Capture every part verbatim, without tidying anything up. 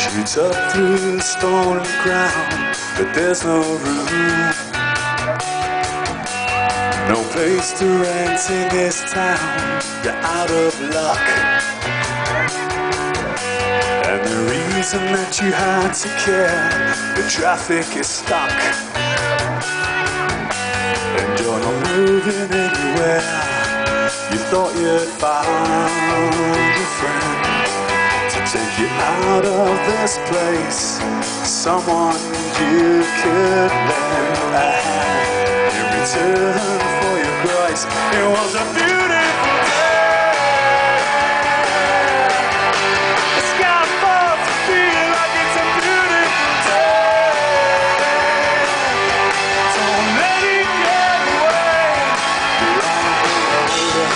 shoots up through the stony ground, but there's no room, no place to rent in this town. You're out of luck, and the reason that you had to care, the traffic is stuck, and you're not moving anywhere. You thought you'd found a friend to take you out of this place, someone you could lend a hand in return for your grace. It was a beautiful day. The sky falls to feel like it's a beautiful day. Don't let it get away. You're on the road,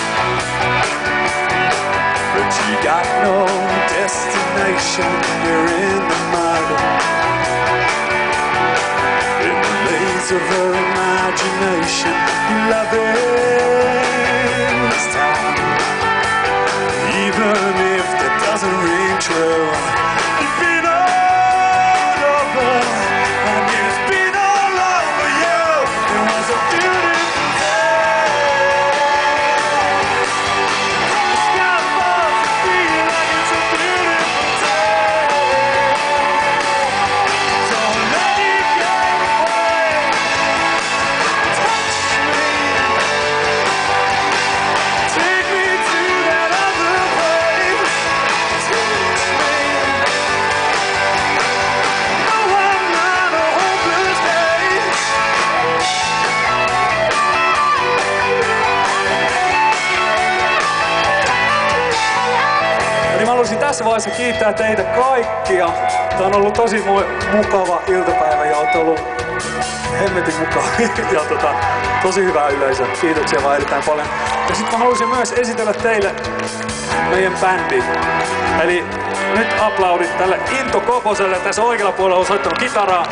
but you got no destination. You're in the mud, in the maze of her imagination. You love this town, even if that doesn't ring true. You've been all over, and it's been all over you. It was a beautiful day. The sky falls to feel like it's a beautiful day. Don't let it get away. Touch me, take me to that other place. Teach me, no, I'm not a hopeless case. Eli mä haluaisin tässä vaiheessa kiittää teitä kaikkia. Tää on ollut tosi mu- mukava iltapäivä ja ootte ollut hemmetin mukava ja tota, tosi hyvää yleisö. Kiitoksia vaan erittäin paljon. Ja sit mä haluaisin myös esitellä teille meidän bändi. Eli nyt aplaudit tälle Into Koposelle. Tässä oikealla puolella on soittanut kitaraa.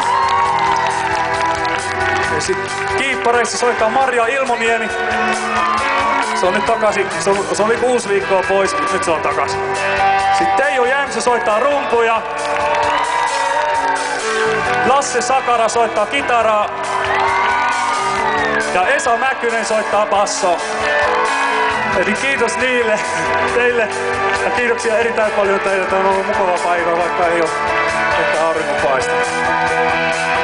Ja sit kiippareissa soittaa Marja Ilmoniemi. Se on nyt takaisin. Se, on, se oli kuusi viikkoa pois, mutta nyt se on takaisin. Sitten Teijo Jämsö soittaa rumpuja. Lasse Sakara soittaa kitaraa. Ja Esa Mäkynen soittaa bassoa. Eli kiitos niille, teille. Ja kiitoksia erittäin paljon teille. Tämä on ollut mukava päivä, vaikka ei ole ehkä auringonpaista.